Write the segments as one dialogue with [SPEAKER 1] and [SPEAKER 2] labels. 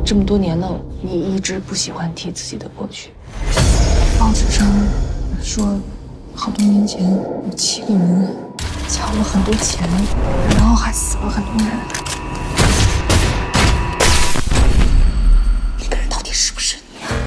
[SPEAKER 1] 这么多年了，你一直不喜欢提自己的过去。报纸上说，好多年前有7个人抢了很多钱，然后还死了很多人。那个人到底是不是你啊？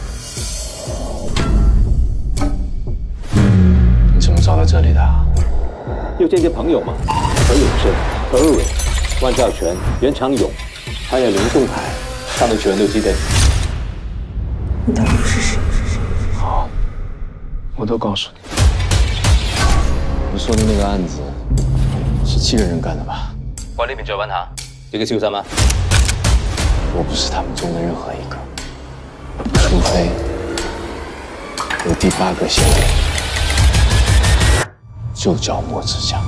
[SPEAKER 2] 你怎么找到这里的？
[SPEAKER 3] 又见见朋友嘛，何永胜、何伟、万兆全、袁长勇，还有林仲海，他们全都记得你。
[SPEAKER 1] 你到底是谁？
[SPEAKER 2] 好，我都告诉你。你说的那个案子是7个人干的吧？
[SPEAKER 3] 我呢邊再揾下，你嘅小心啊！
[SPEAKER 2] 我不是他們中的任何一個，除非有第8個嫌疑人，就叫莫志強。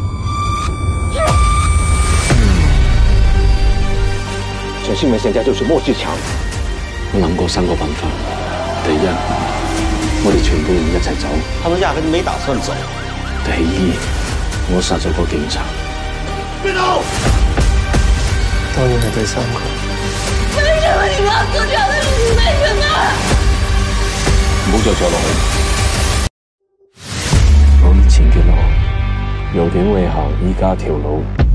[SPEAKER 3] 陳新文現在就是莫志強。
[SPEAKER 2] 我諗過3個辦法。第一，我哋全部人一齊走。
[SPEAKER 3] 他們壓根沒打算走。
[SPEAKER 2] 第二，我殺咗個警察。
[SPEAKER 3] 別動！
[SPEAKER 2] 當然係第3個。
[SPEAKER 1] 為什麼你們要做這樣的事情？為什麼？
[SPEAKER 3] 唔好再坐落去。
[SPEAKER 2] 我以前嘅路有點遺憾，依家條路